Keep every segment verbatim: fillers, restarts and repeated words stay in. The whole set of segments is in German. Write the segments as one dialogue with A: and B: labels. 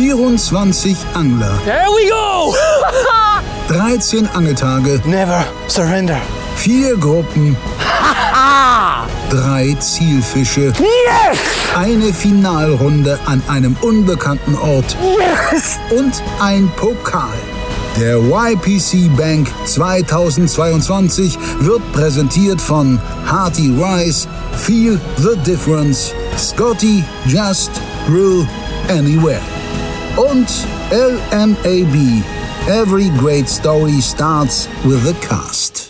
A: vierundzwanzig Angler.
B: Here we go!
A: dreizehn Angeltage.
B: Never surrender.
A: Vier Gruppen. Drei Zielfische.
B: Yes!
A: Eine Finalrunde an einem unbekannten Ort.
B: Yes!
A: Und ein Pokal. Der Y P C Bank zweitausendzweiundzwanzig wird präsentiert von Hearty Rice, Feel the Difference, Scotty Just Grill Anywhere und L M A B. Every great story starts with a cast.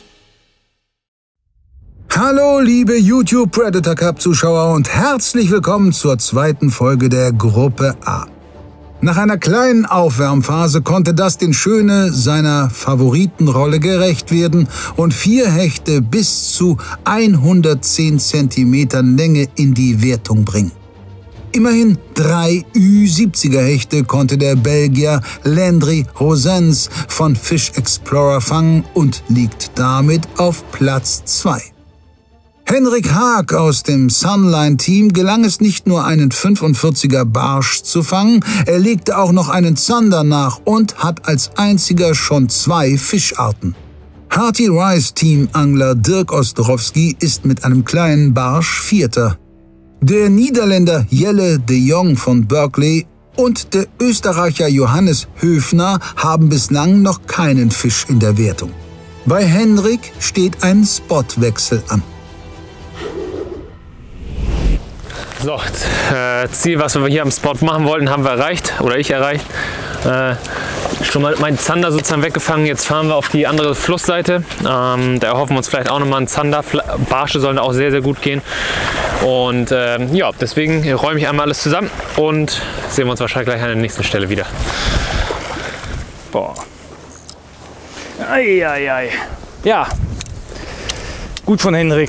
A: Hallo liebe YouTube Predator Cup Zuschauer und herzlich willkommen zur zweiten Folge der Gruppe A. Nach einer kleinen Aufwärmphase konnte Dustin Schöne seiner Favoritenrolle gerecht werden und vier Hechte bis zu hundertzehn Zentimetern Länge in die Wertung bringen. Immerhin drei Ü siebziger Hechte konnte der Belgier Landry Rosens von Fish Explorer fangen und liegt damit auf Platz zwei. Henrik Haag aus dem Sunline-Team gelang es nicht nur, einen fünfundvierziger Barsch zu fangen, er legte auch noch einen Zander nach und hat als einziger schon zwei Fischarten. Hearty Rice-Team-Angler Dirk Ostrowski ist mit einem kleinen Barsch Vierter. Der Niederländer Jelle de Jong von Berkeley und der Österreicher Johannes Höfner haben bislang noch keinen Fisch in der Wertung. Bei Henrik steht ein Spotwechsel an.
B: So, äh, Ziel, was wir hier am Spot machen wollten, haben wir erreicht, oder ich erreicht. Äh, schon mal meinen Zander sozusagen weggefangen. Jetzt fahren wir auf die andere Flussseite. Ähm, da erhoffen wir uns vielleicht auch nochmal einen Zander. Barsche sollen auch sehr, sehr gut gehen. Und ähm, ja, deswegen räume ich einmal alles zusammen und sehen wir uns wahrscheinlich gleich an der nächsten Stelle wieder. Boah. Ei, ei, ei. Ja, gut von Henrik.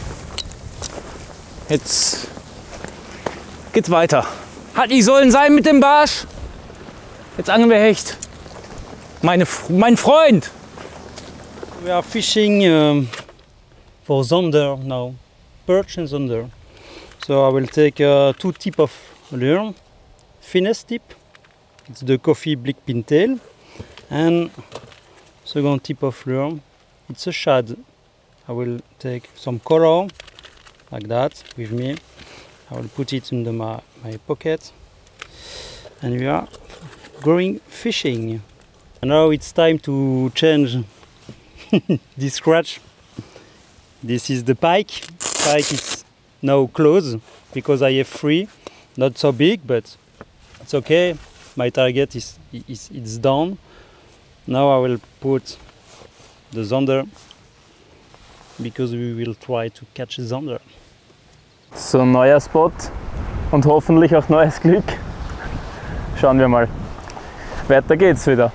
B: Jetzt geht's weiter. Hat nicht sollen sein mit dem Barsch. Jetzt angeln wir Hecht. Meine, mein Freund.
C: We are fishing um, for zander now, perch and zander. So I will take uh, two tip of lure. Finesse tip, it's the coffee blick pintail, and second tip of lure, it's a shad. I will take some color like that with me. I will put it in the, my, my pocket, and we are going fishing. And now it's time to change this scratch. This is the pike. Pike is now closed because I have three, not so big, but it's okay. My target is, is it's down. Now I will put the zander because we will try to catch a zander.
B: So, neuer Spot und hoffentlich auch neues Glück. Schauen wir mal. Weiter geht's wieder.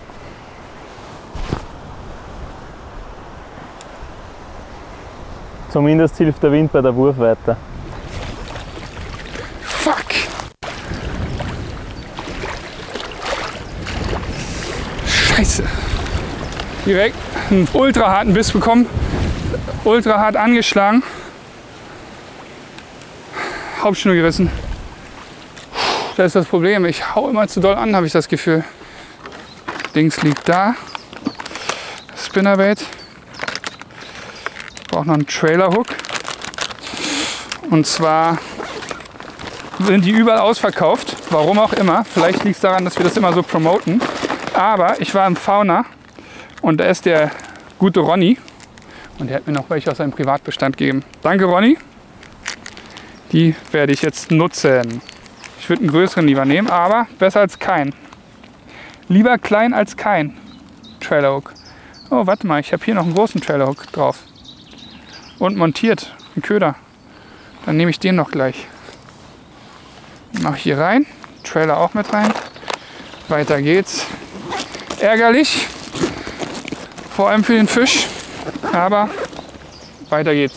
B: Zumindest hilft der Wind bei der Wurfweite. Fuck!
D: Scheiße! Direkt einen ultra harten Biss bekommen. Ultra hart angeschlagen. Hauptschnur gerissen. Das ist das Problem. Ich hau immer zu doll an, habe ich das Gefühl. Dings liegt da. Spinnerbait. Ich brauche noch einen Trailer-Hook. Und zwar sind die überall ausverkauft. Warum auch immer. Vielleicht liegt es daran, dass wir das immer so promoten. Aber ich war im Fauna und da ist der gute Ronny. Und der hat mir noch welche aus seinem Privatbestand gegeben. Danke, Ronny. Die werde ich jetzt nutzen. Ich würde einen größeren lieber nehmen, aber besser als kein. Lieber klein als kein Trailerhook. Oh, warte mal, ich habe hier noch einen großen Trailerhook drauf. Und montiert, einen Köder. Dann nehme ich den noch gleich. Mach hier rein, Trailer auch mit rein. Weiter geht's. Ärgerlich, vor allem für den Fisch, aber weiter geht's.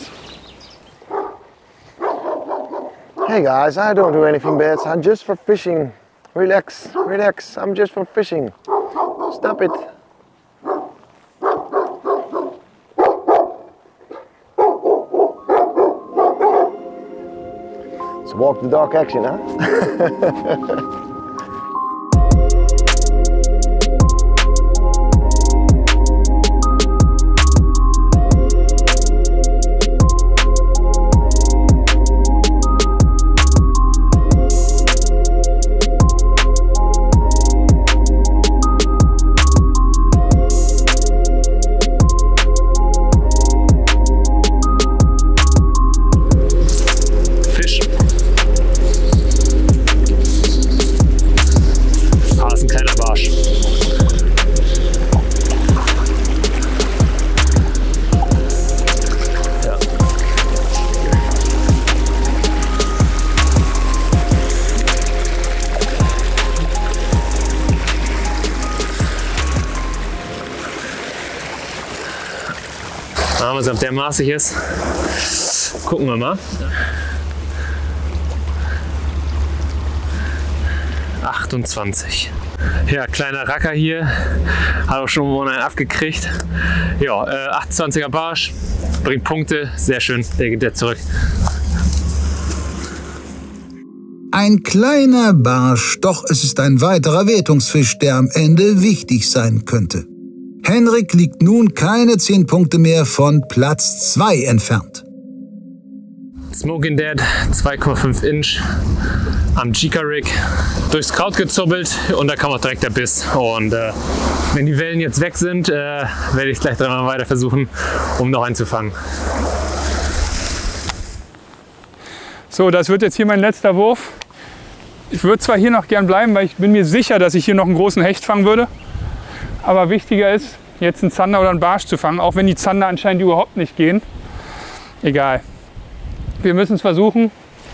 E: Hey guys, I don't do anything bad. I'm just for fishing. Relax, relax. I'm just for fishing. Stop it. It's walk the dog action, huh?
B: Mal sehen, ob der maßig ist. Gucken wir mal. achtundzwanzig. Ja, kleiner Racker hier. Hat auch schon mal einen abgekriegt. Ja, äh, achtundzwanziger Barsch. Bringt Punkte. Sehr schön. Der geht jetzt zurück.
A: Ein kleiner Barsch, doch es ist ein weiterer Wertungsfisch, der am Ende wichtig sein könnte. Henrik liegt nun keine zehn Punkte mehr von Platz zwei entfernt.
B: Smoking Dead, zwei Komma fünf Inch am Jika-Rig, durchs Kraut gezubbelt und da kam auch direkt der Biss. Und äh, wenn die Wellen jetzt weg sind, äh, werde ich es gleich dreimal weiter versuchen, um noch einzufangen.
D: So, das wird jetzt hier mein letzter Wurf. Ich würde zwar hier noch gern bleiben, weil ich bin mir sicher, dass ich hier noch einen großen Hecht fangen würde. Aber wichtiger ist, jetzt einen Zander oder einen Barsch zu fangen, auch wenn die Zander anscheinend überhaupt nicht gehen. Egal. Wir müssen es versuchen.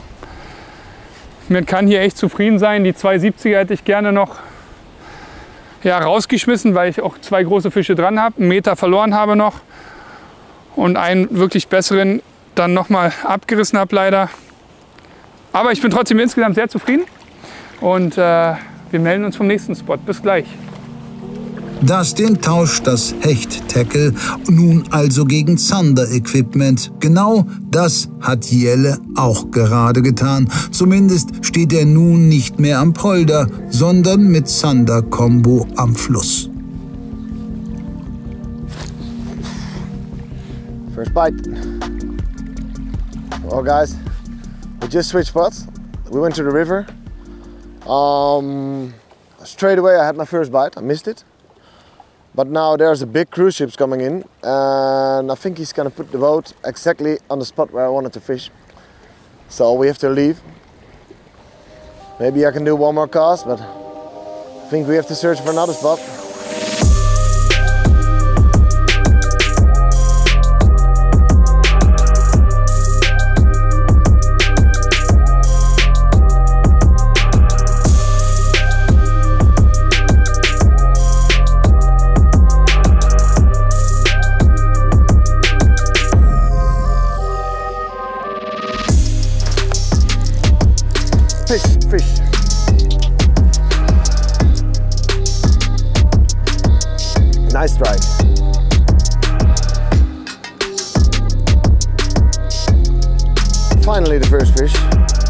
D: Man kann hier echt zufrieden sein. Die zwei siebziger hätte ich gerne noch ja, rausgeschmissen, weil ich auch zwei große Fische dran habe, einen Meter verloren habe noch und einen wirklich besseren dann noch mal abgerissen habe leider. Aber ich bin trotzdem insgesamt sehr zufrieden und äh, wir melden uns vom nächsten Spot. Bis gleich.
A: Dustin tauscht das Hecht-Tackle nun also gegen Zander-Equipment. Genau das hat Jelle auch gerade getan. Zumindest steht er nun nicht mehr am Polder, sondern mit Zander-Kombo am Fluss.
E: First bite. Well guys, we just switched spots. We went to the river. Um, straight away I had my first bite, I missed it. But now there's a big cruise ship coming in and I think he's gonna put the boat exactly on the spot where I wanted to fish. So we have to leave. Maybe I can do one more cast, but I think we have to search for another spot. Fish, fish. Nice strike. Finally the first fish.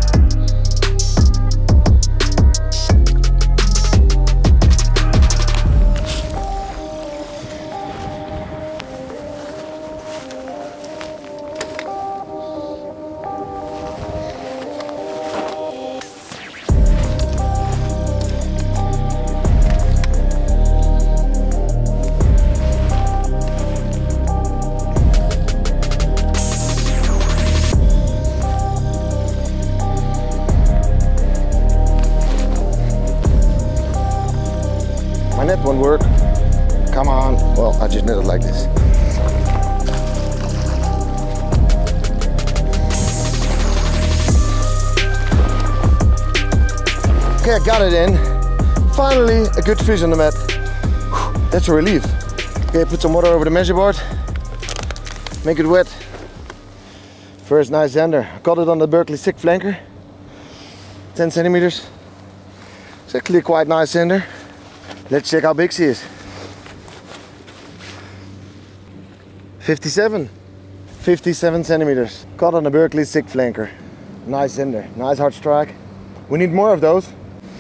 E: My net won't work. Come on. Well, I just knit it like this. Okay, I got it in. Finally, a good fish on the mat. Whew, that's a relief. Okay, put some water over the measure board. Make it wet. First nice zander. I caught it on the Berkeley Sick Flanker. ten centimeters. It's actually a quite nice zander. Let's check how big she is. fifty-seven. fifty-seven centimeters. Caught on a Berkeley Sick Flanker. Nice zander. Nice hard strike. We need more of those.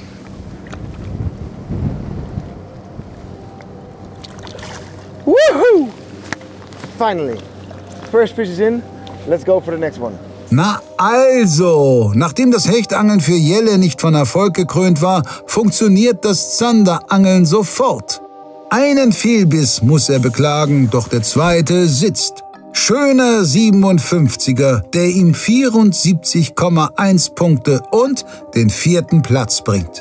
E: Woohoo! Finally. First fish is in. Let's go for the next one.
A: Na also, nachdem das Hechtangeln für Jelle nicht von Erfolg gekrönt war, funktioniert das Zanderangeln sofort. Einen Fehlbiss muss er beklagen, doch der zweite sitzt. Schöner siebenundfünfziger, der ihm vierundsiebzig Komma eins Punkte und den vierten Platz bringt.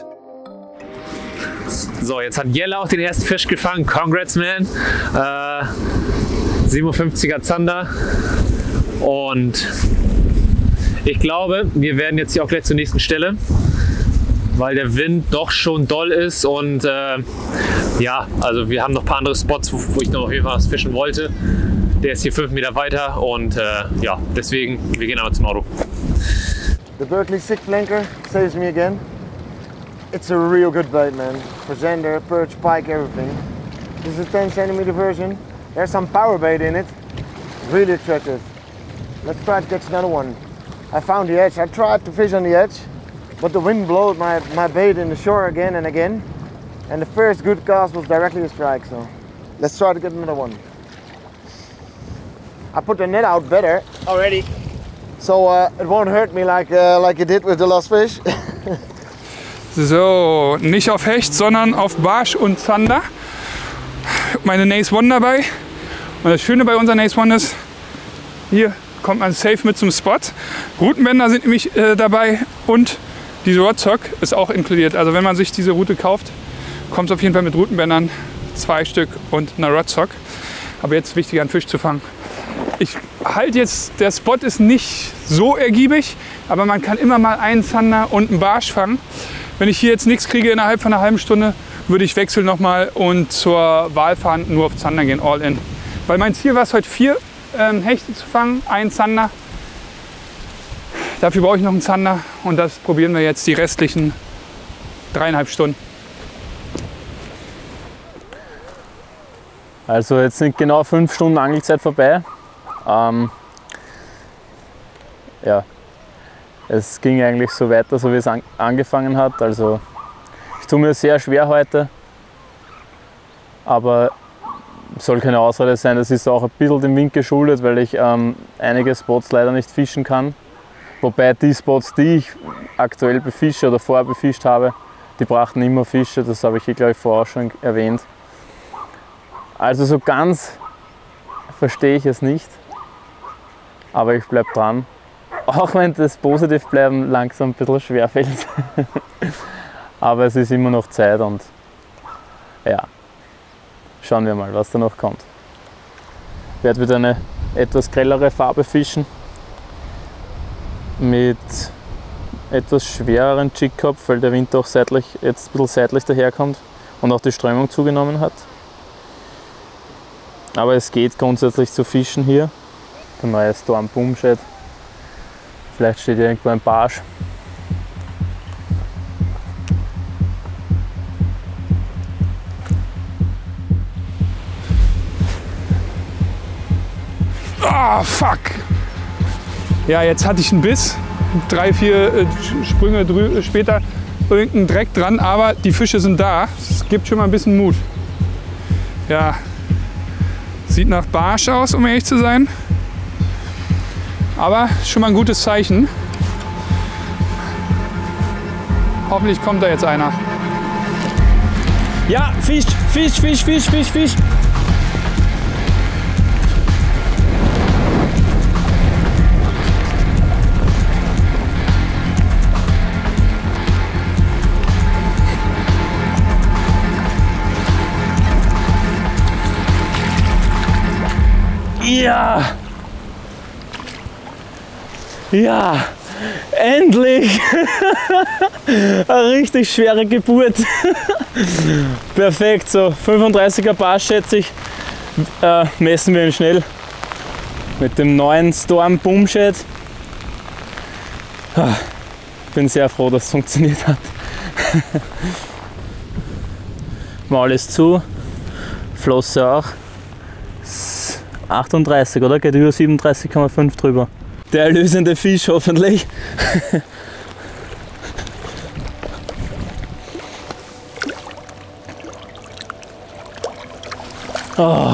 B: So, jetzt hat Jelle auch den ersten Fisch gefangen. Congrats, man. Äh, siebenundfünfziger Zander. Und ich glaube, wir werden jetzt hier auch gleich zur nächsten Stelle, weil der Wind doch schon doll ist und äh, ja, also wir haben noch ein paar andere Spots, wo, wo ich noch auf jeden Fall was fischen wollte. Der ist hier fünf Meter weiter und äh, ja, deswegen, wir gehen aber zum Auto.
E: The Berkeley Sick Flanker saves me again. It's a real good bait, man. For zander, perch, pike, everything. This is a ten centimeter version. There's some power bait in it. Really attractive. Let's try to catch another one. I found the edge. I tried to fish on the edge, but the wind blew my, my bait in the shore again and again. And the first good cast was directly a strike, so let's try to get another one. I put the net out better already, so uh, it won't hurt me like, uh, like it did with the last fish.
D: So, nicht auf Hecht, sondern auf Barsch und Zander. Meine Nace One dabei. Und das Schöne bei unserer Nace One ist, hier kommt man safe mit zum Spot. Routenbänder sind nämlich äh, dabei und diese Rodsock ist auch inkludiert. Also wenn man sich diese Route kauft, kommt es auf jeden Fall mit Routenbändern, zwei Stück und einer Rodsock. Aber jetzt ist wichtig, einen Fisch zu fangen. Ich halte jetzt, der Spot ist nicht so ergiebig, aber man kann immer mal einen Zander und einen Barsch fangen. Wenn ich hier jetzt nichts kriege innerhalb von einer halben Stunde, würde ich wechseln nochmal und zur Walfahrt nur auf Zander gehen, all in. Weil mein Ziel war es heute vier ähm, Hechte zu fangen, einen Zander. Dafür brauche ich noch einen Zander und das probieren wir jetzt die restlichen dreieinhalb Stunden.
F: Also jetzt sind genau fünf Stunden Angelzeit vorbei. Ähm, ja, es ging eigentlich so weiter, so wie es an, angefangen hat. Also ich tue mir sehr schwer heute, aber soll keine Ausrede sein. Das ist auch ein bisschen dem Wind geschuldet, weil ich ähm, einige Spots leider nicht fischen kann. Wobei die Spots, die ich aktuell befische oder vorher befischt habe, die brachten immer Fische. Das habe ich hier, glaube ich, vorher auch schon erwähnt. Also so ganz verstehe ich es nicht, aber ich bleibe dran. Auch wenn das Positivbleiben langsam ein bisschen schwerfällt. Aber es ist immer noch Zeit und ja, schauen wir mal, was da noch kommt. Ich werde wieder eine etwas grellere Farbe fischen mit etwas schwereren Jigkopf, weil der Wind auch seitlich, jetzt ein bisschen seitlich daherkommt und auch die Strömung zugenommen hat. Aber es geht grundsätzlich zu fischen hier. Der neue Storm Boomshed. Vielleicht steht hier irgendwo ein Barsch.
D: Ah, oh, fuck! Ja, jetzt hatte ich einen Biss. Drei, vier äh, Sprünge drü später irgendein Dreck dran, aber die Fische sind da. Es gibt schon mal ein bisschen Mut. Ja, sieht nach Barsch aus, um ehrlich zu sein. Aber schon mal ein gutes Zeichen. Hoffentlich kommt da jetzt einer.
F: Ja, Fisch, Fisch, Fisch, Fisch, Fisch, Fisch. Ja! Ja! Endlich! Eine richtig schwere Geburt. Perfekt, so fünfunddreißiger Barsch schätze ich. Äh, messen wir ihn schnell mit dem neuen Storm Boomshed. Ich bin sehr froh, dass es funktioniert hat. Maul ist zu, Flosse auch. achtunddreißig, oder? Geht über siebenunddreißig Komma fünf drüber. Der erlösende Fisch hoffentlich. Oh.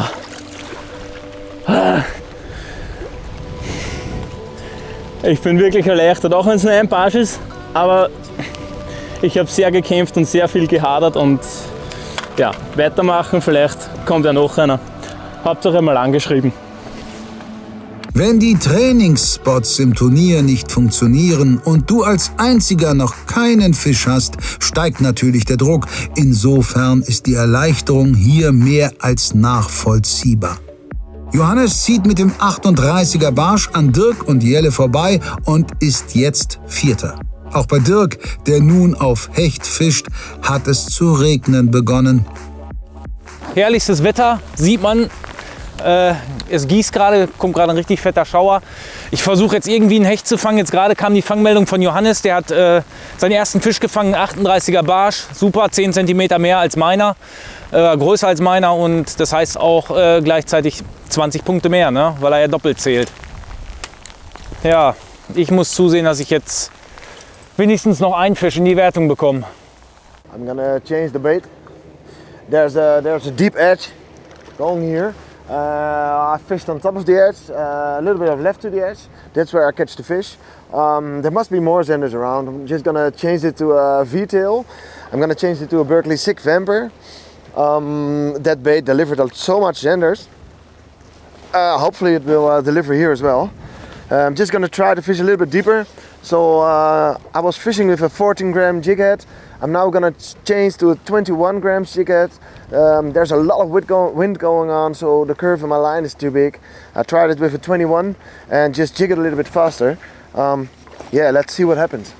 F: Ich bin wirklich erleichtert, auch wenn es nur ein Barsch ist, aber ich habe sehr gekämpft und sehr viel gehadert und ja, weitermachen, vielleicht kommt ja noch einer. Hauptsache mal angeschrieben.
A: Wenn die Trainingsspots im Turnier nicht funktionieren und du als einziger noch keinen Fisch hast, steigt natürlich der Druck. Insofern ist die Erleichterung hier mehr als nachvollziehbar. Johannes zieht mit dem achtunddreißiger Barsch an Dirk und Jelle vorbei und ist jetzt Vierter. Auch bei Dirk, der nun auf Hecht fischt, hat es zu regnen begonnen.
G: Herrlichstes Wetter, sieht man. Äh, es gießt gerade, kommt gerade ein richtig fetter Schauer. Ich versuche jetzt irgendwie einen Hecht zu fangen. Jetzt gerade kam die Fangmeldung von Johannes. Der hat äh, seinen ersten Fisch gefangen, achtunddreißiger Barsch. Super, zehn Zentimeter mehr als meiner. Äh, größer als meiner und das heißt auch äh, gleichzeitig zwanzig Punkte mehr, ne? Weil er ja doppelt zählt. Ja, ich muss zusehen, dass ich jetzt wenigstens noch einen Fisch in die Wertung bekomme.
E: I'm gonna change the bait. There's a, there's a deep edge going here. Uh, I fished on top of the edge, uh, a little bit of left to the edge. That's where I catch the fish. Um, there must be more zenders around. I'm just gonna change it to a V-tail. I'm gonna change it to a Berkeley six Vamper. Um, that bait delivered so much zenders. Uh, hopefully it will uh, deliver here as well. Uh, I'm just gonna try to fish a little bit deeper. So uh, I was fishing with a fourteen gram jig head. I'm now gonna change to a twenty-one gram jig head. Um, there's a lot of wind, go wind going on, so the curve of my line is too big. I tried it with a twenty-one and just jig it a little bit faster. Um, yeah, let's see what happens.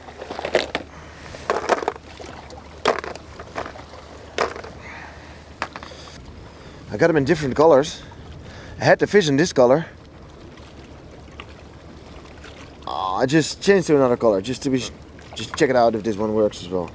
E: I got them in different colors. I had the fish in this color. Oh, I just changed to another color just to be, just check it out if this one works as well.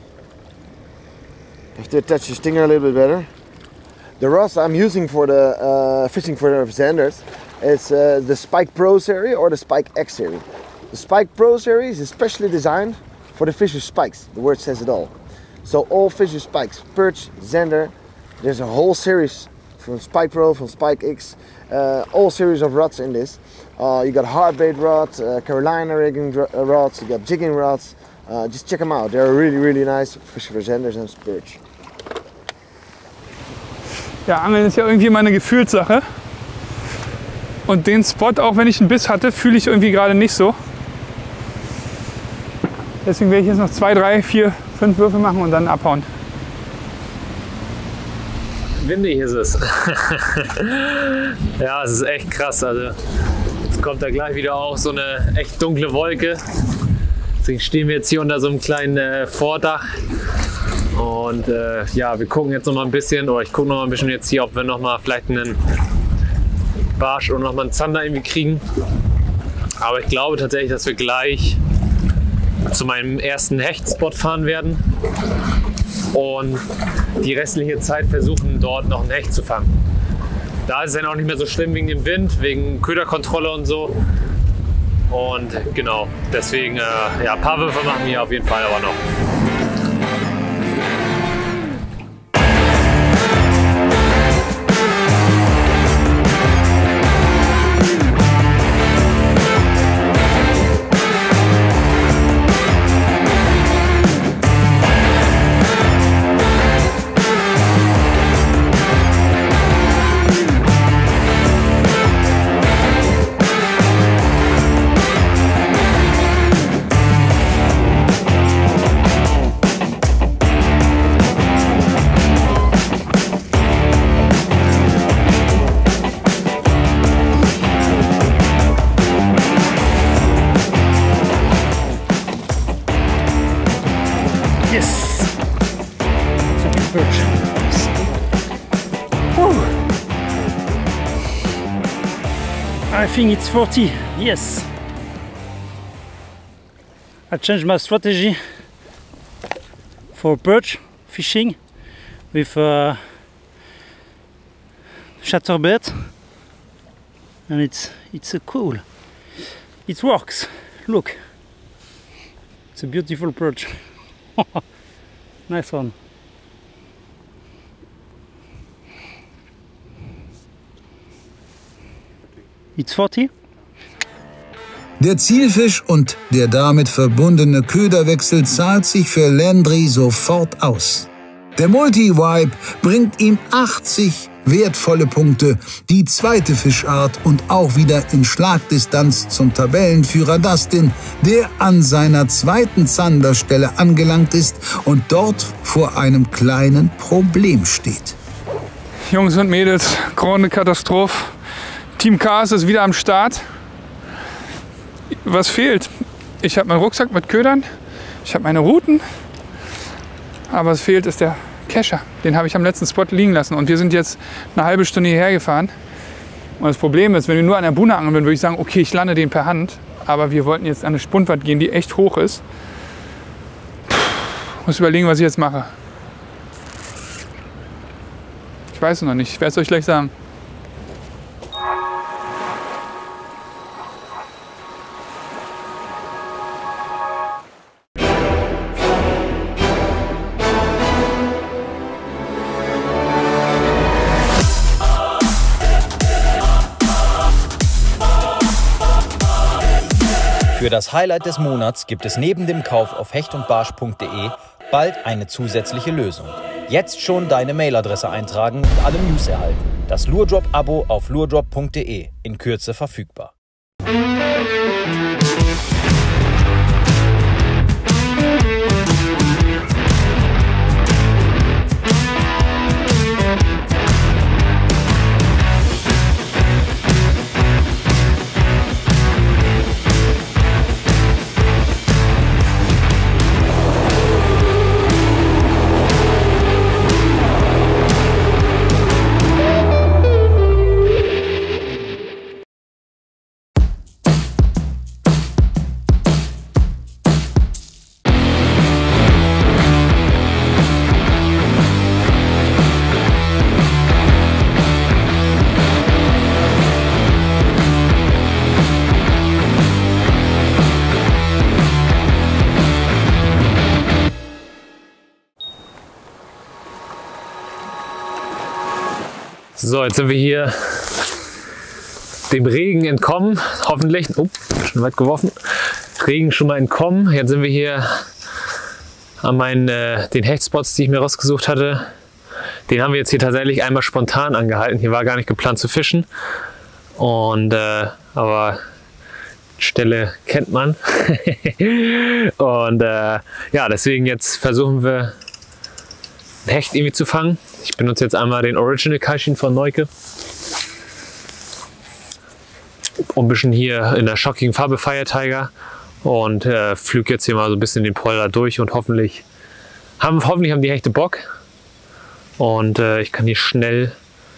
E: Have to attach the stinger a little bit better. The rods I'm using for the uh, fishing for the zenders is uh, the Spike Pro series or the Spike X series. The Spike Pro series is specially designed for the fish with spikes. The word says it all. So all fish with spikes, perch, zender. There's a whole series from Spike Pro, from Spike X, uh, all series of rods in this. Uh, you got hard bait rods, uh, Carolina rigging rods, you got jigging rods. Uh, just check them out. They're really, really nice fish for zenders and perch.
D: Ja, Angeln ist ja irgendwie mal eine Gefühlssache. Und den Spot, auch wenn ich einen Biss hatte, fühle ich irgendwie gerade nicht so. Deswegen werde ich jetzt noch zwei, drei, vier, fünf Würfe machen und dann abhauen.
B: Windig ist es. Ja, es ist echt krass. Also jetzt kommt da gleich wieder auch so eine echt dunkle Wolke. Deswegen stehen wir jetzt hier unter so einem kleinen äh, Vordach. Und äh, ja, wir gucken jetzt noch mal ein bisschen, oder ich gucke noch mal ein bisschen jetzt hier, ob wir noch mal vielleicht einen Barsch oder noch mal einen Zander irgendwie kriegen. Aber ich glaube tatsächlich, dass wir gleich zu meinem ersten Hechtspot fahren werden und die restliche Zeit versuchen, dort noch einen Hecht zu fangen. Da ist es dann auch nicht mehr so schlimm wegen dem Wind, wegen Köderkontrolle und so. Und genau, deswegen, äh, ja, ein paar Würfe machen wir auf jeden Fall aber noch.
C: I think it's forty, yes. I changed my strategy for perch fishing with uh, chatterbait, and it's it's a cool. It works. Look, it's a beautiful perch. Nice one. It's forty.
A: Der Zielfisch und der damit verbundene Köderwechsel zahlt sich für Landry sofort aus. Der Multi-Wipe bringt ihm achtzig wertvolle Punkte, die zweite Fischart und auch wieder in Schlagdistanz zum Tabellenführer Dustin, der an seiner zweiten Zanderstelle angelangt ist und dort vor einem kleinen Problem steht.
D: Jungs und Mädels, grande Katastrophe. Team Chaos ist wieder am Start. Was fehlt? Ich habe meinen Rucksack mit Ködern, ich habe meine Routen, aber was fehlt ist der Kescher. Den habe ich am letzten Spot liegen lassen und wir sind jetzt eine halbe Stunde hierher gefahren. Und das Problem ist, wenn wir nur an der Buhne angeln würden, würde ich sagen, okay, ich lande den per Hand. Aber wir wollten jetzt an eine Spundwand gehen, die echt hoch ist. Ich muss überlegen, was ich jetzt mache. Ich weiß es noch nicht. Ich werde es euch gleich sagen.
H: Für das Highlight des Monats gibt es neben dem Kauf auf hecht und barsch punkt de bald eine zusätzliche Lösung. Jetzt schon deine Mailadresse eintragen und alle News erhalten. Das Lure-Drop-Abo auf lure drop punkt de, in Kürze verfügbar.
B: So, jetzt sind wir hier dem Regen entkommen, hoffentlich. Oh, schon weit geworfen. Regen schon mal entkommen. Jetzt sind wir hier an meinen, äh, den Hechtspots, die ich mir rausgesucht hatte. Den haben wir jetzt hier tatsächlich einmal spontan angehalten. Hier war gar nicht geplant zu fischen. Und, äh, aber die Stelle kennt man. Und äh, ja, deswegen jetzt versuchen wir einen Hecht irgendwie zu fangen. Ich benutze jetzt einmal den Original Kaishin von Neuke. Und ein bisschen hier in der schockigen Farbe Fire Tiger. Und äh, flüge jetzt hier mal so ein bisschen den Polder durch und hoffentlich haben, hoffentlich haben die Hechte Bock. Und äh, ich kann hier schnell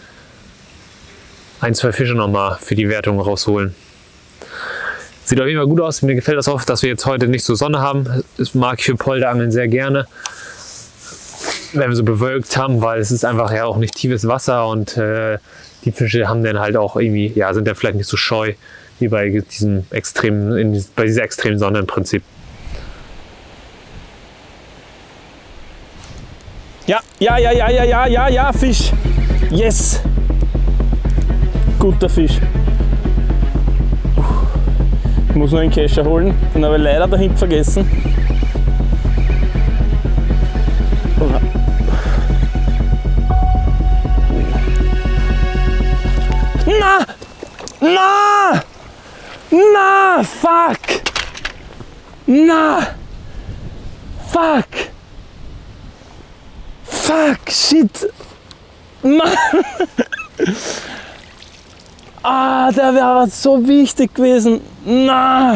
B: ein, zwei Fische nochmal für die Wertung rausholen. Sieht auf jeden Fall gut aus. Mir gefällt das auch, dass wir jetzt heute nicht so Sonne haben. Das mag ich für Polderangeln sehr gerne, wenn wir so bewölkt haben, weil es ist einfach ja auch nicht tiefes Wasser und äh, die Fische haben dann halt auch irgendwie, ja, sind dann vielleicht nicht so scheu wie bei diesem extremen, in, bei dieser extremen Sonne im Prinzip.
G: Ja, ja, ja, ja, ja, ja, ja, ja, Fisch. Yes. Guter Fisch. Ich muss nur einen Kescher holen, den habe ich leider da hinten vergessen. Na! Na! Na! Fuck! Na! Fuck! Fuck! Shit! Mann! Ah, der wäre so wichtig gewesen! Na!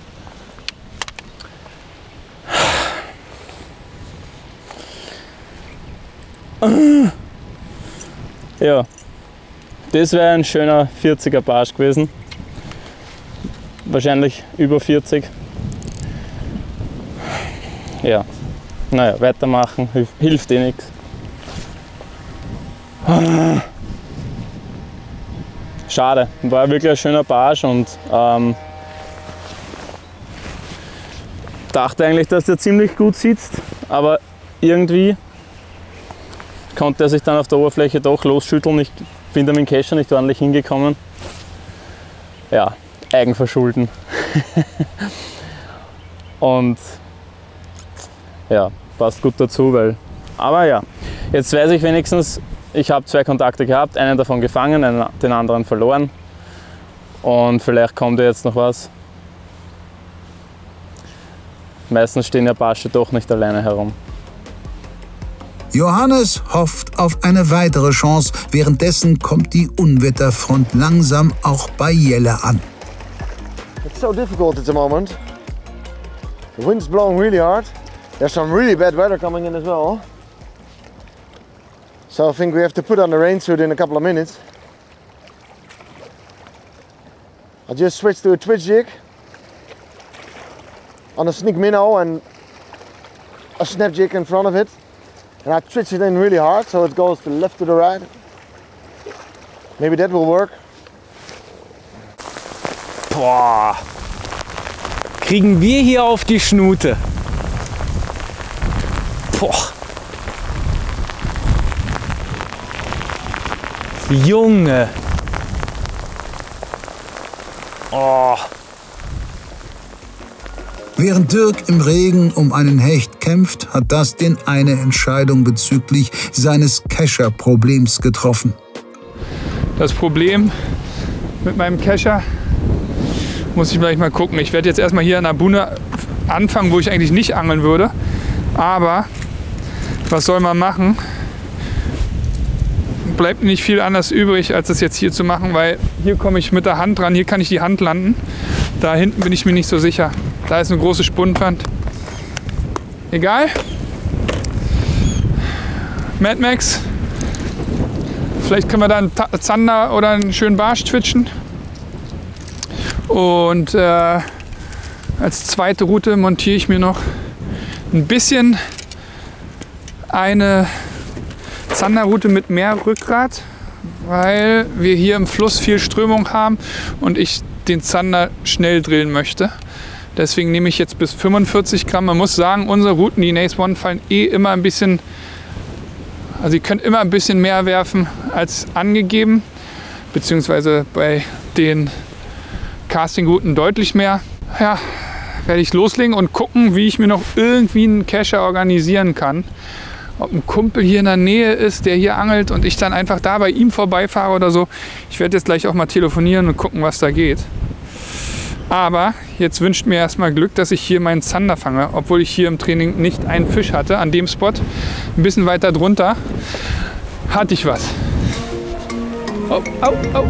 G: Ja. Das wäre ein schöner vierziger Barsch gewesen. Wahrscheinlich über vierzig. Ja, naja, weitermachen, hilft eh nichts. Schade, war wirklich ein schöner Barsch und ähm, dachte eigentlich, dass der ziemlich gut sitzt, aber irgendwie konnte er sich dann auf der Oberfläche doch losschütteln. Ich bin da mit dem Kescher nicht ordentlich hingekommen. Ja, Eigenverschulden. Und ja, passt gut dazu, weil. Aber ja, jetzt weiß ich wenigstens, ich habe zwei Kontakte gehabt, einen davon gefangen, einen, den anderen verloren. Und vielleicht kommt ja jetzt noch was. Meistens stehen ja Barsche doch nicht alleine herum.
A: Johannes hofft auf eine weitere Chance. Währenddessen kommt die Unwetterfront langsam auch bei Jelle an.
E: It's so difficult at the moment. The wind's blowing really hard. There's some really bad weather coming in as well. So I think we have to put on the rain suit in a couple of minutes. I just switched to a twitch jig on a sneak minnow and a snap jig in front of it. And I twitch it in really hard so it goes to the left to the right. Maybe that will work.
G: Boah. Kriegen wir hier auf die Schnute. Boah. Junge. Oh.
A: Während Dirk im Regen um einen Hecht kämpft, hat Dustin eine Entscheidung bezüglich seines Kescher-Problems getroffen.
D: Das Problem mit meinem Kescher muss ich gleich mal gucken. Ich werde jetzt erstmal hier an der Buhne anfangen, wo ich eigentlich nicht angeln würde. Aber was soll man machen? Bleibt nicht viel anders übrig, als das jetzt hier zu machen, weil hier komme ich mit der Hand dran, hier kann ich die Hand landen. Da hinten bin ich mir nicht so sicher. Da ist eine große Spundwand. Egal. Mad Max. Vielleicht können wir da einen Zander oder einen schönen Barsch twitchen. Und äh, als zweite Route montiere ich mir noch ein bisschen eine Zanderroute mit mehr Rückgrat, weil wir hier im Fluss viel Strömung haben und ich den Zander schnell drillen möchte. Deswegen nehme ich jetzt bis fünfundvierzig Gramm. Man muss sagen, unsere Routen, die Nace One, fallen eh immer ein bisschen, also ihr könnt immer ein bisschen mehr werfen als angegeben, beziehungsweise bei den Casting-Routen deutlich mehr. Ja, werde ich loslegen und gucken, wie ich mir noch irgendwie einen Kescher organisieren kann. Ob ein Kumpel hier in der Nähe ist, der hier angelt und ich dann einfach da bei ihm vorbeifahre oder so. Ich werde jetzt gleich auch mal telefonieren und gucken, was da geht. Aber jetzt wünscht mir erstmal Glück, dass ich hier meinen Zander fange, obwohl ich hier im Training nicht einen Fisch hatte. An dem Spot, ein bisschen weiter drunter, hatte ich was. Oh, oh, oh.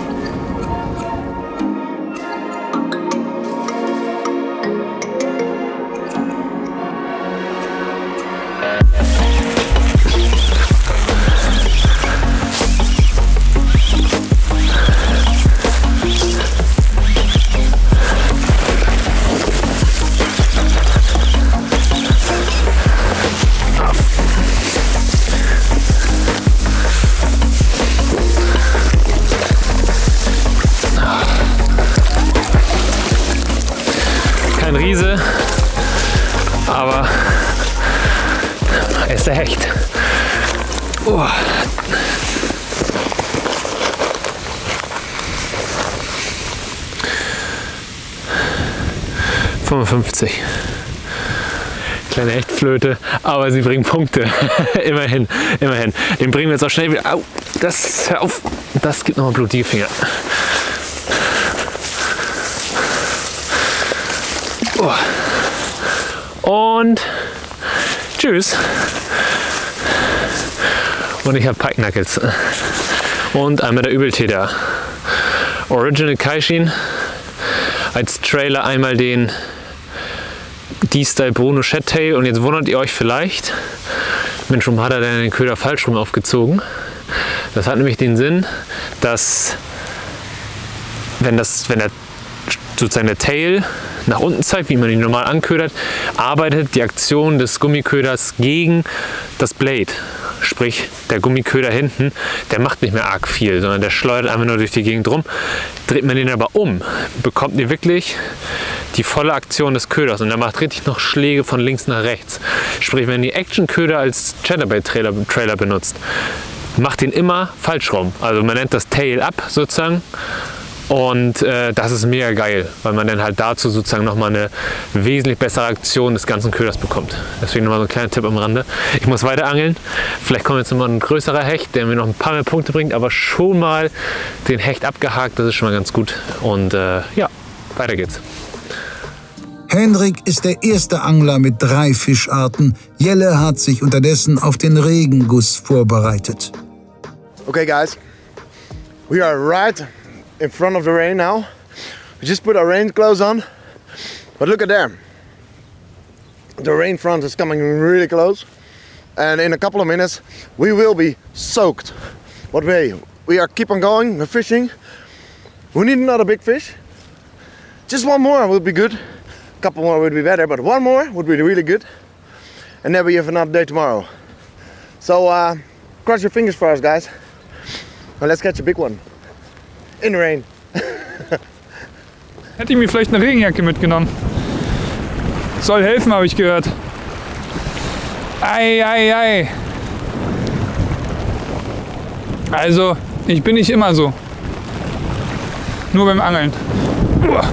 B: Kein Riese, aber er ist der Hecht. Oh. fünfundfünfzig. Kleine Hechtflöte, aber sie bringen Punkte. immerhin, immerhin. Den bringen wir jetzt auch schnell wieder. Au, das, hör auf, das gibt nochmal blutige Finger. Oh. Und tschüss. Und ich habe Pike Knuckles. Und einmal der Übeltäter. Original Kaishin. Als Trailer einmal den D-Style Bruno Shed-Tail. Und jetzt wundert ihr euch vielleicht, Mensch, warum hat er denn den Köder falsch rum aufgezogen? Das hat nämlich den Sinn, dass wenn, das, wenn der, sozusagen der Tail nach unten zeigt, wie man ihn normal anködert, arbeitet die Aktion des Gummiköders gegen das Blade. Sprich, der Gummiköder hinten, der macht nicht mehr arg viel, sondern der schleudert einfach nur durch die Gegend rum. Dreht man den aber um, bekommt ihr wirklich die volle Aktion des Köders und der macht richtig noch Schläge von links nach rechts. Sprich, wenn ihr Action-Köder als Chatterbait-Trailer Trailer benutzt, macht den immer falsch rum. Also man nennt das Tail up sozusagen. Und äh, das ist mega geil, weil man dann halt dazu sozusagen nochmal eine wesentlich bessere Aktion des ganzen Köders bekommt. Deswegen nochmal so ein kleiner Tipp am Rande. Ich muss weiter angeln. Vielleicht kommt jetzt nochmal ein größerer Hecht, der mir noch ein paar mehr Punkte bringt, aber schon mal den Hecht abgehakt, das ist schon mal ganz gut. Und äh, ja, weiter geht's.
A: Hendrik ist der erste Angler mit drei Fischarten. Jelle hat sich unterdessen auf den Regenguss vorbereitet.
E: Okay guys, we are right in front of the rain now. We just put our rain clothes on, but look at there. The rain front is coming really close, and in a couple of minutes we will be soaked. But we we are keep on going, we're fishing. We need another big fish, just one more would be good. A couple more would be better, but one more would be really good. And then we have another day tomorrow. So uh, cross your fingers for us, guys. And let's catch a big one. In the rain.
D: Hätte ich mir vielleicht eine Regenjacke mitgenommen. Soll helfen, habe ich gehört. Ei, ei, ei. Also, ich bin nicht immer so. Nur beim Angeln. Uah.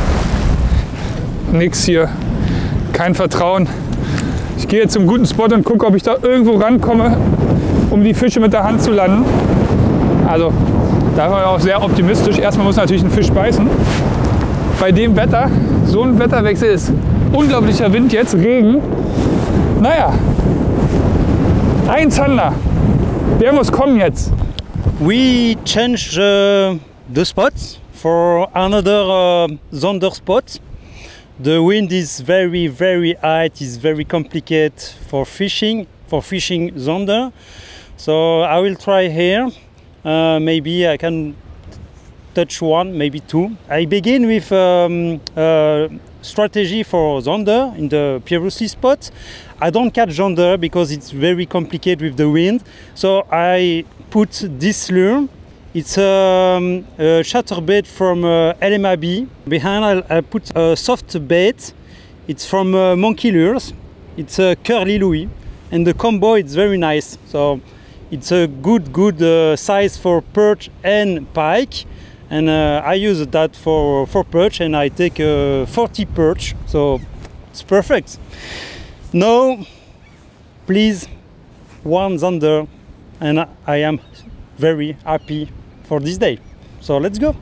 D: Nix hier. Kein Vertrauen. Ich gehe jetzt zum guten Spot und gucke, ob ich da irgendwo rankomme, um die Fische mit der Hand zu landen. Also, da war ich auch sehr optimistisch. Erstmal muss natürlich ein Fisch beißen. Bei dem Wetter, so ein Wetterwechsel ist unglaublicher Wind jetzt, Regen. Naja, ein Zander, der muss kommen jetzt.
C: We changed uh, the spot for another uh, Zander spot. The wind is very, very high. It is very complicated for fishing, for fishing Zander. So I will try here. Uh, maybe I can touch one, maybe two. I begin with um, uh, strategy for Zander in the Pierously spot. I don't catch Zander because it's very complicated with the wind. So I put this lure. It's um, a chatterbait from uh, L M A B. Behind I, I put a soft bait. It's from uh, Monkey Lures. It's a Curly Louis. And the combo is very nice. So it's a good, good uh, size for perch and pike. And uh, I use that for, for perch, and I take uh, forty perch, so it's perfect. Now, please, one Zander, and I am very happy for this day. So let's go.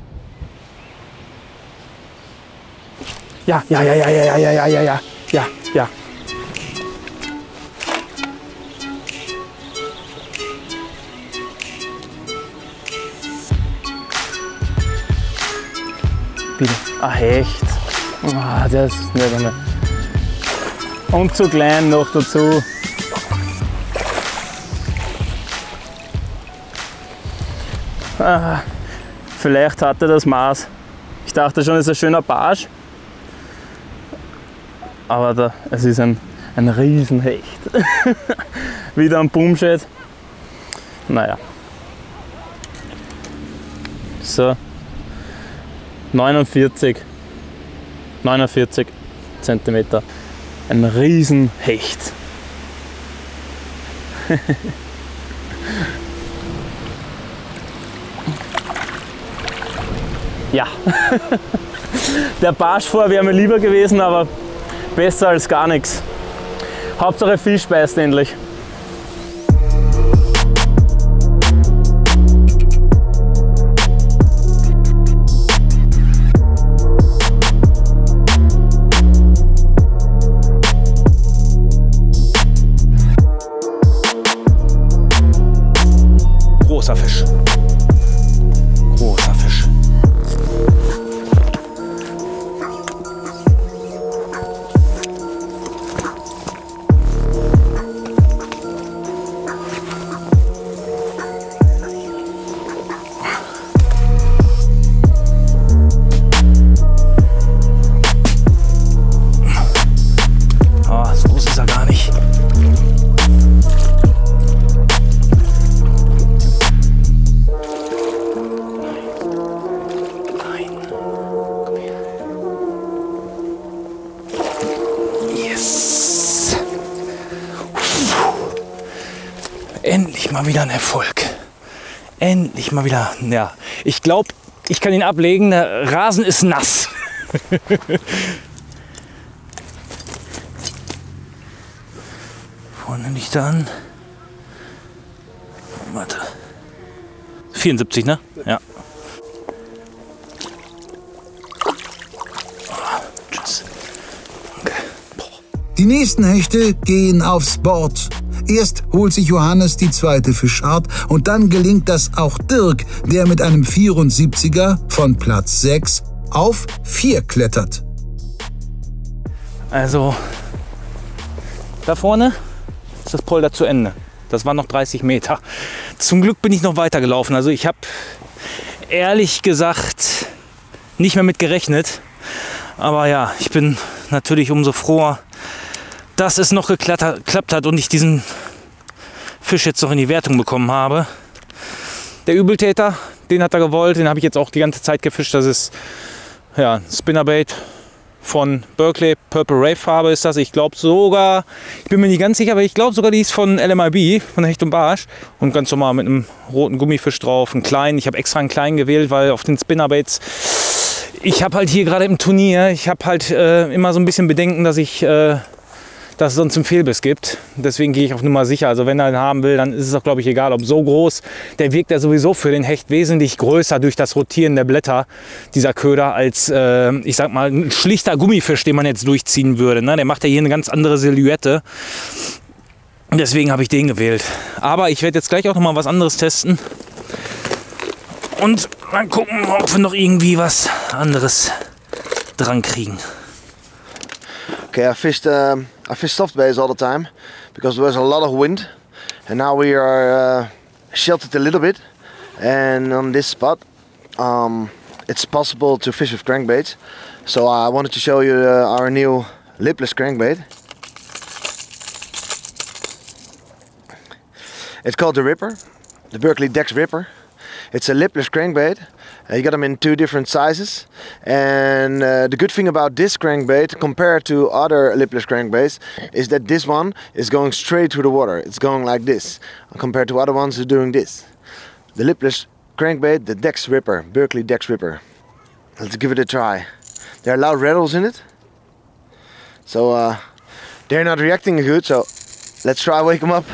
D: Ja, ja, ja, ja, ja, ja, ja, ja, ja, ja, ja.
F: Ach echt? Oh, der ist nicht einmal. Und zu klein noch dazu. Ah, vielleicht hat er das Maß. Ich dachte schon, es ist ein schöner Barsch. Aber da, es ist ein, ein Riesenhecht. Wieder ein Bumschät. Naja. So. neunundvierzig Zentimeter. Ein Riesenhecht. Ja. Der Barsch vor wäre mir lieber gewesen, aber besser als gar nichts. Hauptsache Fisch beißt endlich.
G: Großer Fisch. Großer Fisch. Ah, so groß ist er gar nicht. Endlich mal wieder ein Erfolg. Endlich mal wieder. Ja, ich glaube, ich kann ihn ablegen. Der Rasen ist nass. Vorne nicht an. Warte. vierundsiebzig, ne? Ja. Oh, tschüss. Okay.
A: Die nächsten Hechte gehen aufs Board. Erst holt sich Johannes die zweite Fischart und dann gelingt das auch Dirk, der mit einem vierundsiebziger von Platz sechs auf vier klettert.
G: Also, da vorne ist das Polder zu Ende. Das waren noch dreißig Meter. Zum Glück bin ich noch weiter gelaufen. Also ich habe ehrlich gesagt nicht mehr mit gerechnet. Aber ja, ich bin natürlich umso froher, dass es noch geklappt hat und ich diesen Fisch jetzt noch in die Wertung bekommen habe. Der Übeltäter, den hat er gewollt, den habe ich jetzt auch die ganze Zeit gefischt. Das ist ja ein Spinnerbait von Berkley, Purple Ray Farbe ist das. Ich glaube sogar, ich bin mir nicht ganz sicher, aber ich glaube sogar, die ist von L M I B, von Hecht und Barsch. Und ganz normal mit einem roten Gummifisch drauf, einen kleinen. Ich habe extra einen kleinen gewählt, weil auf den Spinnerbaits, ich habe halt hier gerade im Turnier, ich habe halt äh, immer so ein bisschen Bedenken, dass ich, äh, dass es sonst einen Fehlbiss gibt. Deswegen gehe ich auf Nummer sicher. Also wenn er ihn haben will, dann ist es auch, glaube ich, egal, ob so groß. Der wirkt ja sowieso für den Hecht wesentlich größer durch das Rotieren der Blätter, dieser Köder, als, äh, ich sag mal, ein schlichter Gummifisch, den man jetzt durchziehen würde. Ne? Der macht ja hier eine ganz andere Silhouette. Deswegen habe ich den gewählt. Aber ich werde jetzt gleich auch noch mal was anderes testen. Und dann gucken, ob wir noch irgendwie was anderes dran kriegen.
E: Okay, I fished um, I fished soft baits all the time because there was a lot of wind, and now we are uh, sheltered a little bit. And on this spot, um, it's possible to fish with crankbaits. So I wanted to show you uh, our new lipless crankbait. It's called the Ripper, the Berkley Dex Ripper. It's a lipless crankbait. Uh, you got them in two different sizes, and uh, the good thing about this crankbait compared to other lipless crankbaits is that this one is going straight to the water. It's going like this compared to other ones who are doing this. The lipless crankbait, the Dex Ripper, Berkley Dex Ripper. Let's give it a try. There are loud rattles in it, so uh, they're not reacting good. So let's try wake them up.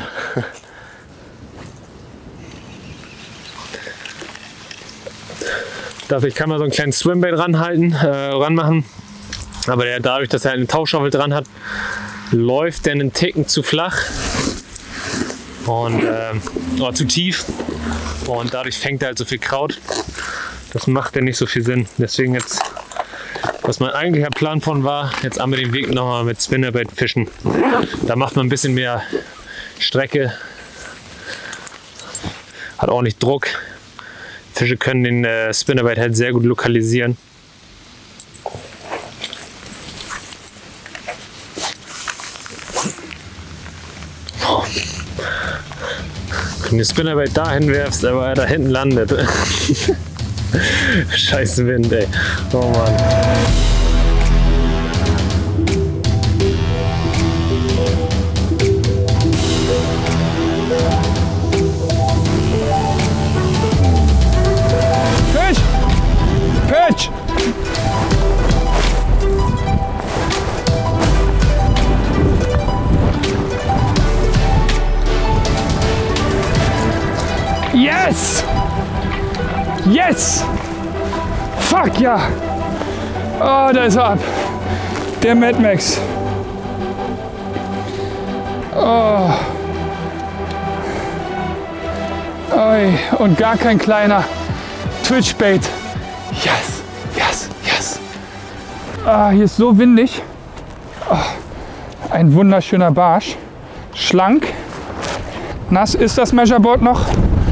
B: Ich kann mal so einen kleinen Swimbait ranhalten, äh, ranmachen, aber der, dadurch, dass er eine Tauchschaufel dran hat, läuft der einen Ticken zu flach und äh, oder zu tief und dadurch fängt er halt so viel Kraut. Das macht ja nicht so viel Sinn. Deswegen jetzt, was mein eigentlicher Plan von war, jetzt einmal den Weg nochmal mit Spinnerbait fischen. Da macht man ein bisschen mehr Strecke, hat ordentlich Druck. Fische können den äh, Spinnerbait halt sehr gut lokalisieren. Oh. Wenn du den Spinnerbait dahin werfst, aber er da hinten landet. Scheiße Wind, ey. Oh Mann.
D: Pitch! Yes! Yes! Fuck ja! Oh, da ist er ab. Der Mad Max. Oh. Oi. Und gar kein kleiner Twitch-Bait. Yes, yes, yes. Ah, hier ist so windig. Oh, ein wunderschöner Barsch. Schlank. Nass ist das Measureboard noch.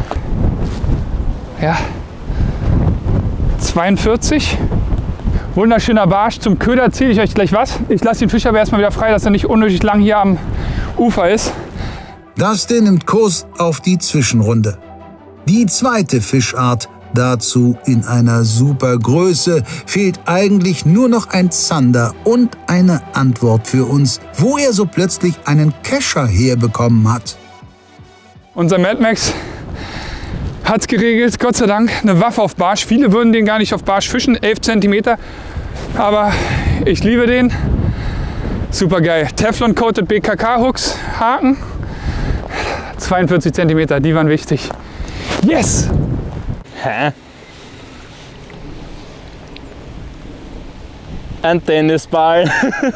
D: Ja. zweiundvierzig. Wunderschöner Barsch. Zum Köder erzähle ich euch gleich was. Ich lasse den Fisch aber erstmal wieder frei, dass er nicht unnötig lang hier am Ufer ist.
A: Dustin nimmt Kurs auf die Zwischenrunde. Die zweite Fischart. Dazu in einer super Größe fehlt eigentlich nur noch ein Zander und eine Antwort für uns, wo er so plötzlich einen Kescher herbekommen hat.
D: Unser Mad Max hat es geregelt, Gott sei Dank, eine Waffe auf Barsch. Viele würden den gar nicht auf Barsch fischen, elf Zentimeter, aber ich liebe den. Super geil. Teflon-coated B K K-Hooks, Haken, zweiundvierzig Zentimeter, die waren wichtig. Yes!
F: Hä? Ein Tennisball.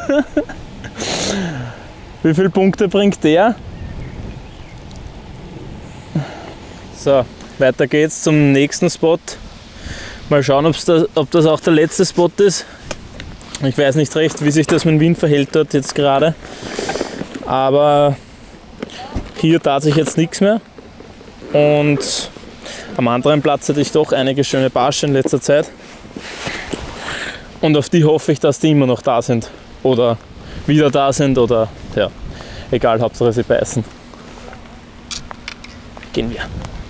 F: Wie viele Punkte bringt der? So, weiter geht's zum nächsten Spot. Mal schauen, ob's da, ob das auch der letzte Spot ist. Ich weiß nicht recht, wie sich das mit dem Wind verhält dort jetzt gerade. Aber hier tat sich jetzt nichts mehr. Und am anderen Platz hatte ich doch einige schöne Barsche in letzter Zeit. Und auf die hoffe ich, dass die immer noch da sind oder wieder da sind oder ja, egal, Hauptsache sie beißen. Gehen wir.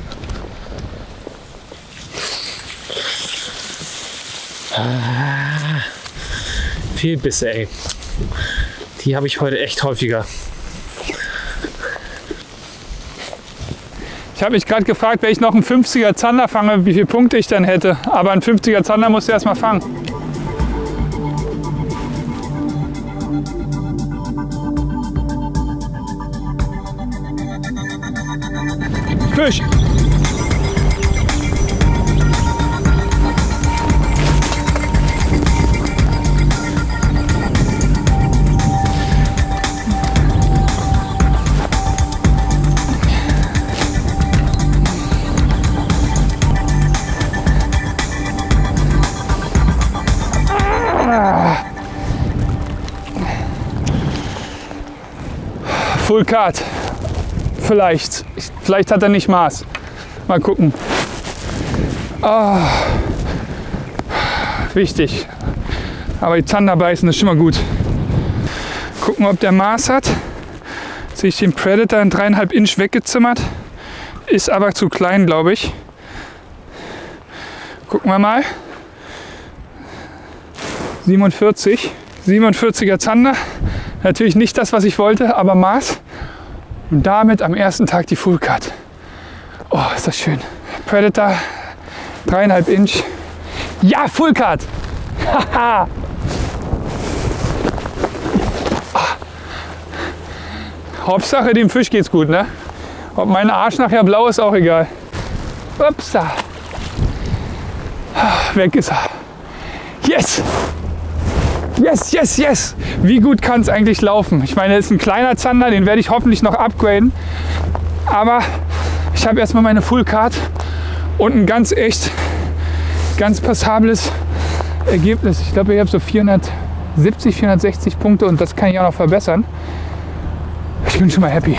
B: Ah, viel Bisse, ey. Die habe ich heute echt häufiger.
D: Ich habe mich gerade gefragt, wenn ich noch einen fünfziger Zander fange, wie viele Punkte ich dann hätte. Aber einen fünfziger Zander musst du erst mal fangen. Fisch! Full Card. Vielleicht. Vielleicht hat er nicht Maß. Mal gucken. Oh. Wichtig. Aber die Zander beißen ist schon mal gut. Gucken, ob der Maß hat. Sehe ich den Predator in dreieinhalb Inch weggezimmert. Ist aber zu klein, glaube ich. Gucken wir mal. siebenundvierzig. siebenundvierziger Zander. Natürlich nicht das, was ich wollte, aber Maß. Und damit am ersten Tag die Full Cut. Oh, ist das schön. Predator, dreieinhalb Inch. Ja, Full Cut! Haha! Hauptsache dem Fisch geht's gut, ne? Ob mein Arsch nachher blau ist, auch egal. Upsa! Weg ist er. Yes! Yes, yes, yes! Wie gut kann es eigentlich laufen? Ich meine, das ist ein kleiner Zander, den werde ich hoffentlich noch upgraden. Aber ich habe erstmal meine Full Card und ein ganz echt, ganz passables Ergebnis. Ich glaube, ich habe so vierhundertsiebzig, vierhundertsechzig Punkte und das kann ich auch noch verbessern. Ich bin schon mal happy.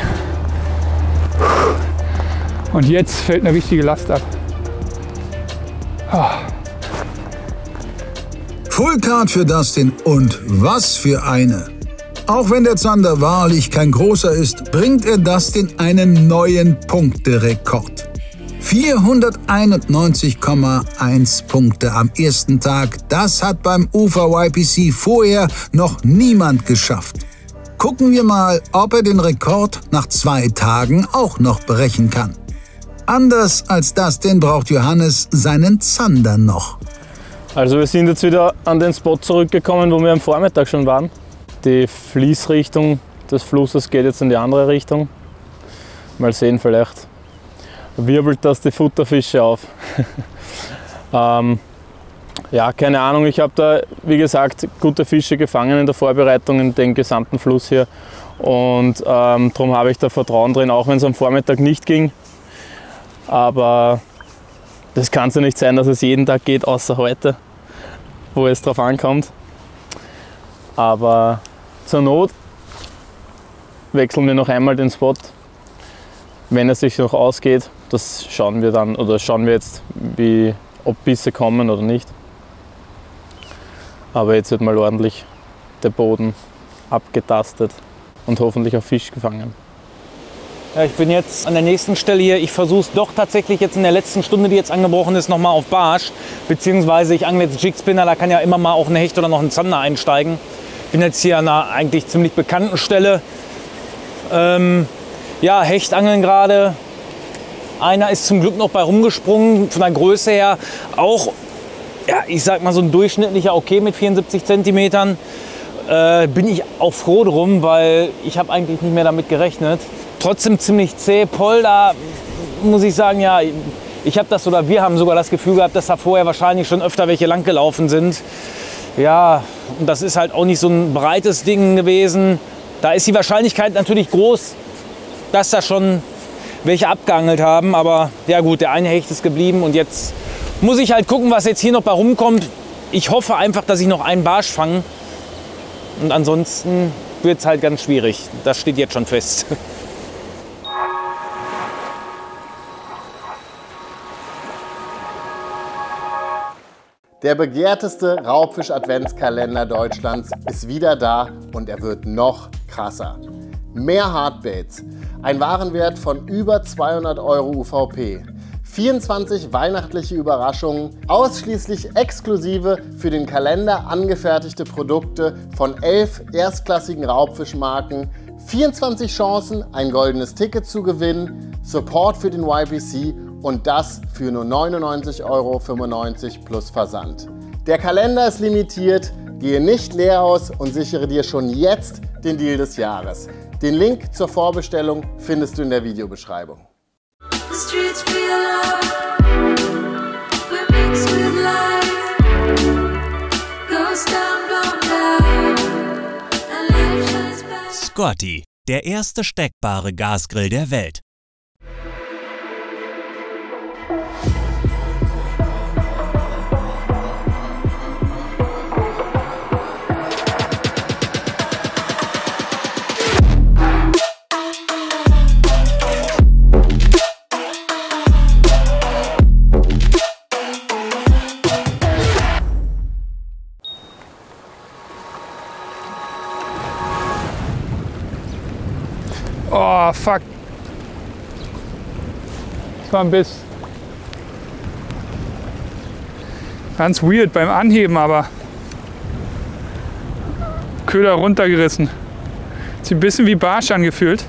D: Und jetzt fällt eine richtige Last ab. Oh.
A: Full Card für Dustin und was für eine! Auch wenn der Zander wahrlich kein großer ist, bringt er Dustin einen neuen Punkterekord. vierhunderteinundneunzig Komma eins Punkte am ersten Tag, das hat beim U V Y P C vorher noch niemand geschafft. Gucken wir mal, ob er den Rekord nach zwei Tagen auch noch brechen kann. Anders als Dustin braucht Johannes seinen Zander noch.
F: Also wir sind jetzt wieder an den Spot zurückgekommen, wo wir am Vormittag schon waren. Die Fließrichtung des Flusses geht jetzt in die andere Richtung. Mal sehen, vielleicht wirbelt das die Futterfische auf. ähm, ja, keine Ahnung, ich habe da, wie gesagt, gute Fische gefangen in der Vorbereitung, in den gesamten Fluss hier. Und ähm, darum habe ich da Vertrauen drin, auch wenn es am Vormittag nicht ging. Aber das kann es ja nicht sein, dass es jeden Tag geht, außer heute, wo es drauf ankommt. Aber zur Not wechseln wir noch einmal den Spot, wenn es sich noch ausgeht. Das schauen wir dann, oder schauen wir jetzt, wie, ob Bisse kommen oder nicht. Aber jetzt wird mal ordentlich der Boden abgetastet und hoffentlich auch Fisch gefangen.
G: Ja, ich bin jetzt an der nächsten Stelle hier. Ich versuche es doch tatsächlich jetzt in der letzten Stunde, die jetzt angebrochen ist, nochmal auf Barsch. Beziehungsweise ich angle jetzt Jigspinner, da kann ja immer mal auch ein Hecht oder noch ein Zander einsteigen. Bin jetzt hier an einer eigentlich ziemlich bekannten Stelle. Ähm, ja, Hechtangeln gerade. Einer ist zum Glück noch bei rumgesprungen, von der Größe her auch, ja, ich sag mal so ein durchschnittlicher okay mit vierundsiebzig Zentimetern. Äh, bin ich auch froh drum, weil ich habe eigentlich nicht mehr damit gerechnet. Trotzdem ziemlich zäh. Poll, da muss ich sagen, ja, ich habe das oder wir haben sogar das Gefühl gehabt, dass da vorher wahrscheinlich schon öfter welche lang gelaufen sind. Ja, und das ist halt auch nicht so ein breites Ding gewesen. Da ist die Wahrscheinlichkeit natürlich groß, dass da schon welche abgeangelt haben. Aber ja gut, der eine Hecht ist geblieben und jetzt muss ich halt gucken, was jetzt hier noch bei rumkommt. Ich hoffe einfach, dass ich noch einen Barsch fange. Und ansonsten wird es halt ganz schwierig. Das steht jetzt schon fest.
I: Der begehrteste Raubfisch-Adventskalender Deutschlands ist wieder da und er wird noch krasser. Mehr Hardbaits, ein Warenwert von über zweihundert Euro U V P, vierundzwanzig weihnachtliche Überraschungen, ausschließlich exklusive für den Kalender angefertigte Produkte von elf erstklassigen Raubfischmarken, vierundzwanzig Chancen, ein goldenes Ticket zu gewinnen, Support für den Y P C und das für nur neunundneunzig Euro fünfundneunzig plus Versand. Der Kalender ist limitiert, gehe nicht leer aus und sichere dir schon jetzt den Deal des Jahres. Den Link zur Vorbestellung findest du in der Videobeschreibung.
J: Scotty, der erste steckbare Gasgrill der Welt.
D: Oh, fuck. Das war ein Biss. Ganz weird beim Anheben, aber Köder runtergerissen. Sieht ein bisschen wie Barsch angefühlt.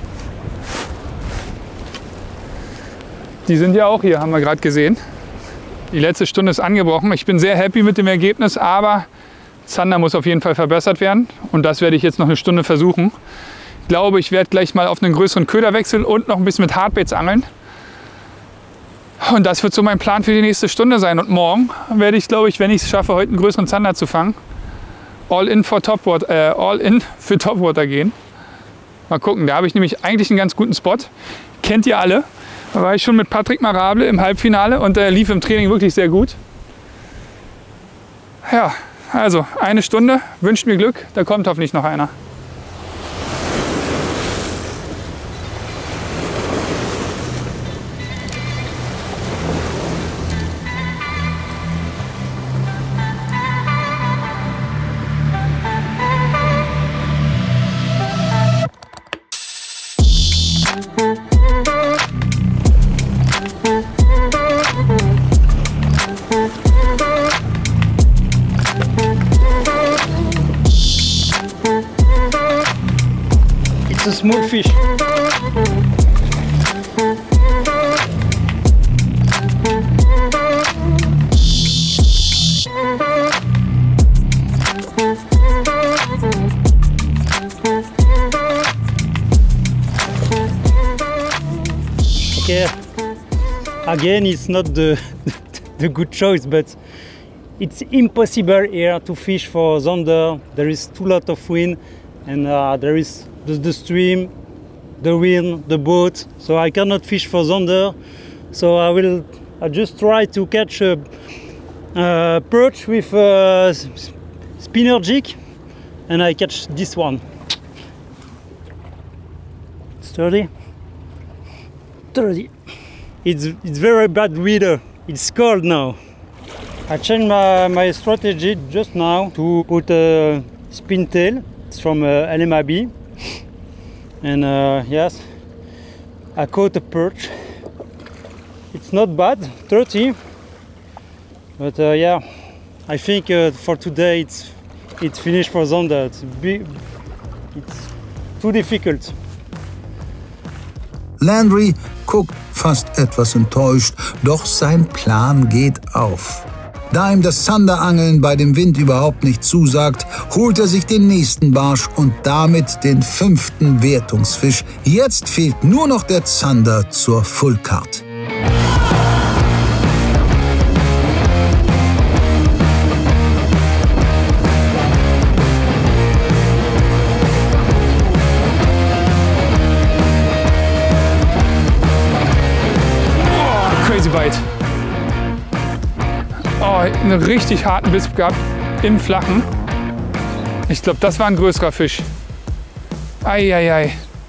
D: Die sind ja auch hier, haben wir gerade gesehen. Die letzte Stunde ist angebrochen. Ich bin sehr happy mit dem Ergebnis, aber Zander muss auf jeden Fall verbessert werden. Und das werde ich jetzt noch eine Stunde versuchen. Ich glaube, ich werde gleich mal auf einen größeren Köder wechseln und noch ein bisschen mit Hardbaits angeln. Und das wird so mein Plan für die nächste Stunde sein. Und morgen werde ich, glaube ich, wenn ich es schaffe, heute einen größeren Zander zu fangen, all in für Topwater, äh, all in für Topwater gehen. Mal gucken, da habe ich nämlich eigentlich einen ganz guten Spot. Kennt ihr alle. Da war ich schon mit Patrick Marable im Halbfinale und der lief im Training wirklich sehr gut. Ja, also eine Stunde, wünscht mir Glück, da kommt hoffentlich noch einer.
C: It's a small fish. Okay, again it's not the, the good choice, but it's impossible here to fish for Zander. There is too lot of wind and uh, there is the, the stream, the wind, the boat, so I cannot fish for Zander. So I will I just try to catch a, a perch with a spinner jig and I catch this one. Sturdy. thirty. It's, it's very bad weather. It's cold now. I changed my, my strategy just now to put a spin tail. It's from uh, L M I B. And uh, yes, I caught a perch. It's not bad, thirty. But uh, yeah, I think uh, for today it's, it's finished for Zander. It's, big, it's too difficult.
A: Landry guckt fast etwas enttäuscht, doch sein Plan geht auf. Da ihm das Zanderangeln bei dem Wind überhaupt nicht zusagt, holt er sich den nächsten Barsch und damit den fünften Wertungsfisch. Jetzt fehlt nur noch der Zander zur Full Card.
D: Crazy Bite. Oh, einen richtig harten Biss gehabt im Flachen. Ich glaube, das war ein größerer Fisch. Eieiei.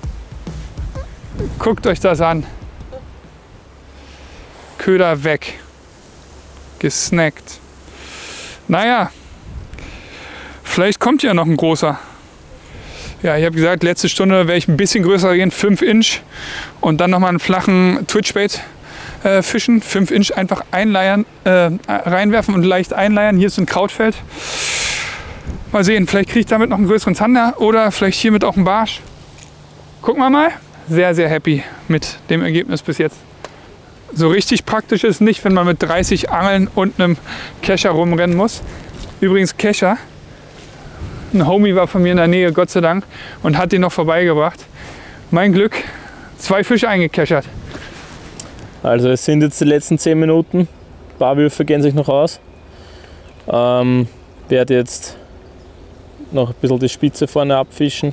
D: Guckt euch das an. Köder weg. Gesnackt. Naja, vielleicht kommt ja noch ein großer. Ja, ich habe gesagt, letzte Stunde werde ich ein bisschen größer gehen, fünf Inch. Und dann nochmal einen flachen Twitchbait äh, fischen. fünf Inch einfach einleiern, äh, reinwerfen und leicht einleiern. Hier ist ein Krautfeld. Mal sehen, vielleicht kriege ich damit noch einen größeren Zander oder vielleicht hiermit auch einen Barsch. Gucken wir mal. Sehr, sehr happy mit dem Ergebnis bis jetzt. So richtig praktisch ist es nicht, wenn man mit dreißig Angeln und einem Kescher rumrennen muss. Übrigens Kescher. Ein Homie war von mir in der Nähe, Gott sei Dank, und hat den noch vorbeigebracht. Mein Glück, zwei Fische eingekechert.
F: Also es sind jetzt die letzten zehn Minuten. Ein paar Würfe gehen sich noch aus. Ähm, werde jetzt noch ein bisschen die Spitze vorne abfischen.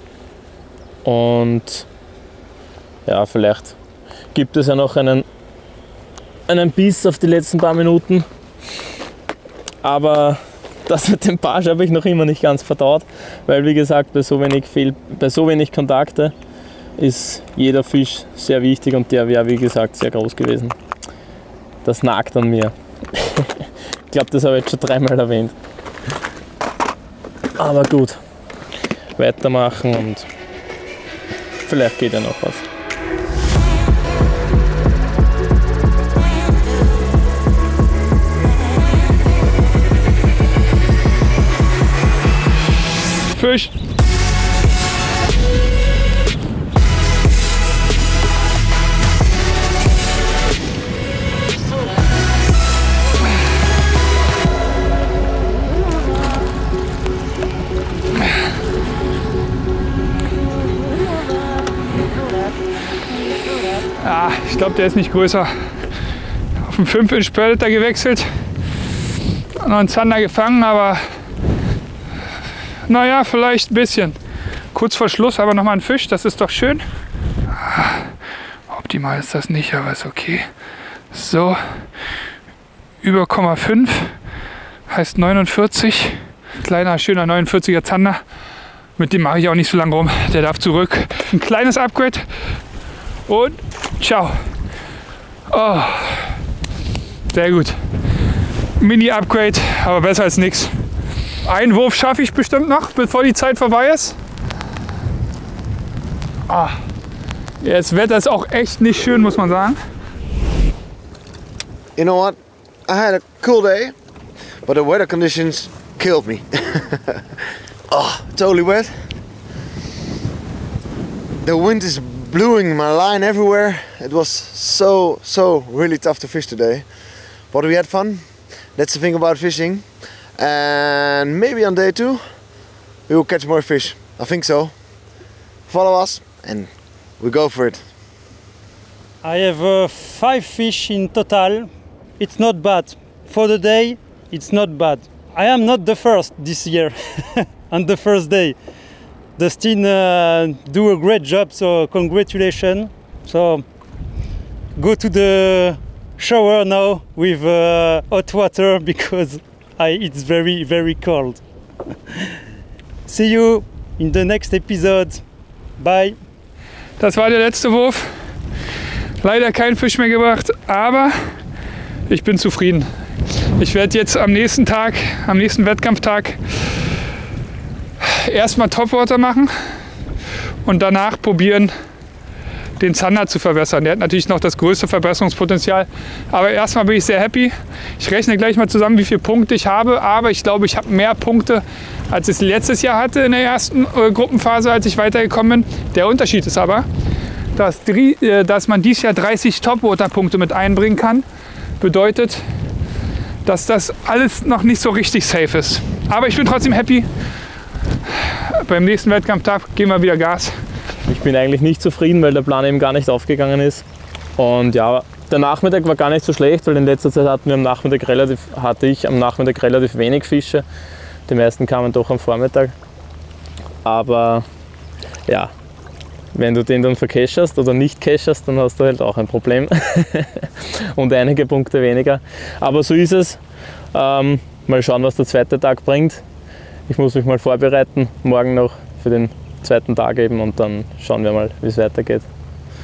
F: Und ja, vielleicht gibt es ja noch einen, einen Biss auf die letzten paar Minuten. Aber das mit dem Barsch habe ich noch immer nicht ganz verdaut, weil wie gesagt, bei so wenig, Fehl, bei so wenig Kontakte ist jeder Fisch sehr wichtig und der wäre wie gesagt sehr groß gewesen. Das nagt an mir. Ich glaube, das habe ich jetzt schon dreimal erwähnt. Aber gut, weitermachen und vielleicht geht ja noch was.
D: Fisch. Ah, ich glaube, der ist nicht größer. Auf einen fünf Inch Predator gewechselt. Noch einen Zander gefangen, aber naja, vielleicht ein bisschen. Kurz vor Schluss aber noch mal ein Fisch, das ist doch schön. Optimal ist das nicht, aber ist okay. So, über Komma fünf heißt neunundvierzig. Kleiner, schöner neunundvierziger Zander. Mit dem mache ich auch nicht so lange rum. Der darf zurück. Ein kleines Upgrade und ciao. Oh, sehr gut. Mini-Upgrade, aber besser als nichts. Einen Wurf schaffe ich bestimmt noch, bevor die Zeit vorbei ist. Ah, ja, das Wetter ist auch echt nicht schön, muss man sagen.
E: You know what? I had a cool day, but the weather conditions killed me. Oh, totally wet. The wind is blowing my line everywhere. It was so, so really tough to fish today. But we had fun. That's the thing about fishing. And maybe on day two we will catch more fish. I think so. Follow us and we go for it.
C: I have uh, five fish in total. It's not bad. For the day, it's not bad. I am not the first this year on the first day. Dustin uh, do a great job, so congratulations. So go to the shower now with uh, hot water because I, it's very, very cold. See you in the next episode. Bye.
D: Das war der letzte Wurf. Leider kein Fisch mehr gebracht, aber ich bin zufrieden. Ich werde jetzt am nächsten Tag, am nächsten Wettkampftag erstmal Topwater machen und danach probieren, den Zander zu verbessern. Der hat natürlich noch das größte Verbesserungspotenzial. Aber erstmal bin ich sehr happy. Ich rechne gleich mal zusammen, wie viele Punkte ich habe. Aber ich glaube, ich habe mehr Punkte, als ich letztes Jahr hatte in der ersten äh, Gruppenphase, als ich weitergekommen bin. Der Unterschied ist aber, dass, äh, dass man dieses Jahr dreißig Topwater-Punkte mit einbringen kann. Bedeutet, dass das alles noch nicht so richtig safe ist. Aber ich bin trotzdem happy. Beim nächsten Wettkampftag geben wir wieder Gas.
F: Ich bin eigentlich nicht zufrieden, weil der Plan eben gar nicht aufgegangen ist. Und ja, der Nachmittag war gar nicht so schlecht, weil in letzter Zeit hatten wir am Nachmittag relativ, hatte ich am Nachmittag relativ wenig Fische. Die meisten kamen doch am Vormittag. Aber ja, wenn du den dann vercasherst oder nicht casherst, dann hast du halt auch ein Problem. Und einige Punkte weniger. Aber so ist es. Ähm, mal schauen, was der zweite Tag bringt. Ich muss mich mal vorbereiten, morgen noch für den zweiten Tag eben, und dann schauen wir mal, wie es weitergeht.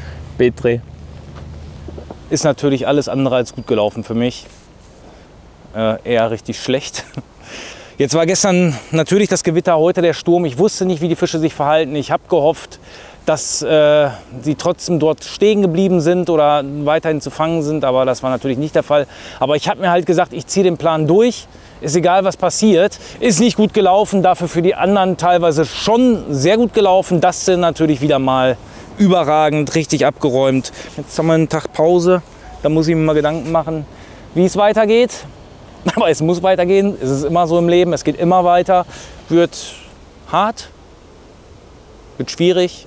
F: Petri.
G: Ist natürlich alles andere als gut gelaufen für mich. äh, eher richtig schlecht. Jetzt war gestern natürlich das Gewitter, heute der Sturm. Ich wusste nicht, wie die Fische sich verhalten. Ich habe gehofft, dass äh, sie trotzdem dort stehen geblieben sind oder weiterhin zu fangen sind, aber das war natürlich nicht der Fall. Aber ich habe mir halt gesagt, ich ziehe den Plan durch, ist egal was passiert. Ist nicht gut gelaufen, dafür für die anderen teilweise schon sehr gut gelaufen. Das sind natürlich wieder mal überragend, richtig abgeräumt. Jetzt haben wir einen Tag Pause, da muss ich mir mal Gedanken machen, wie es weitergeht. Aber es muss weitergehen, es ist immer so im Leben, es geht immer weiter, wird hart, wird schwierig.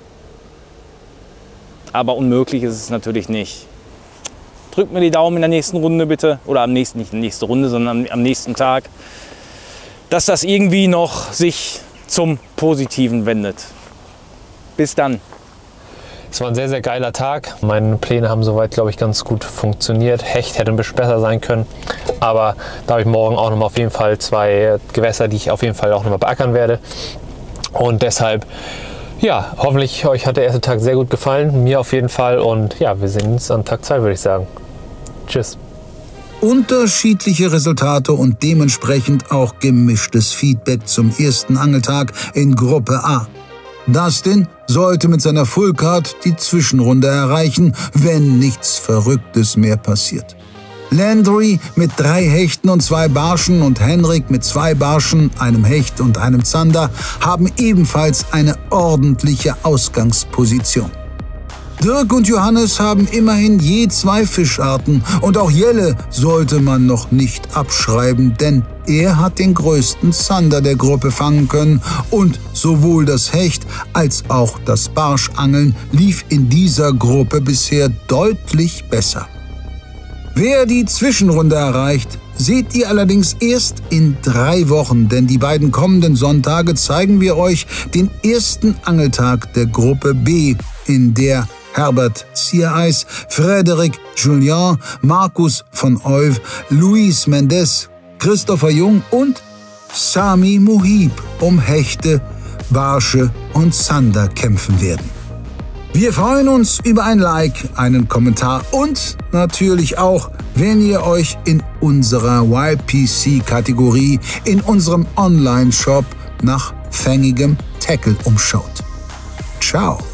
G: Aber unmöglich ist es natürlich nicht. Drückt mir die Daumen in der nächsten Runde bitte. Oder am nächsten, nicht in der nächsten Runde, sondern am, am nächsten Tag. Dass das irgendwie noch sich zum Positiven wendet. Bis dann.
B: Es war ein sehr, sehr geiler Tag. Meine Pläne haben soweit, glaube ich, ganz gut funktioniert. Hecht hätte ein bisschen besser sein können. Aber da habe ich morgen auch noch mal auf jeden Fall zwei Gewässer, die ich auf jeden Fall auch noch mal beackern werde. Und deshalb... Ja, hoffentlich euch hat der erste Tag sehr gut gefallen, mir auf jeden Fall, und ja, wir sehen uns an Tag zwei, würde ich sagen. Tschüss.
A: Unterschiedliche Resultate und dementsprechend auch gemischtes Feedback zum ersten Angeltag in Gruppe A. Dustin sollte mit seiner Fullcard die Zwischenrunde erreichen, wenn nichts Verrücktes mehr passiert. Landry mit drei Hechten und zwei Barschen und Henrik mit zwei Barschen, einem Hecht und einem Zander haben ebenfalls eine ordentliche Ausgangsposition. Dirk und Johannes haben immerhin je zwei Fischarten und auch Jelle sollte man noch nicht abschreiben, denn er hat den größten Zander der Gruppe fangen können und sowohl das Hecht als auch das Barschangeln lief in dieser Gruppe bisher deutlich besser. Wer die Zwischenrunde erreicht, seht ihr allerdings erst in drei Wochen, denn die beiden kommenden Sonntage zeigen wir euch den ersten Angeltag der Gruppe B, in der Herbert Ziereis, Frédéric Julien, Markus von Euw, Luis Mendes, Christopher Jung und Sami Muhib um Hechte, Barsche und Zander kämpfen werden. Wir freuen uns über ein Like, einen Kommentar und natürlich auch, wenn ihr euch in unserer Y P C-Kategorie in unserem Online-Shop nach fängigem Tackle umschaut. Ciao!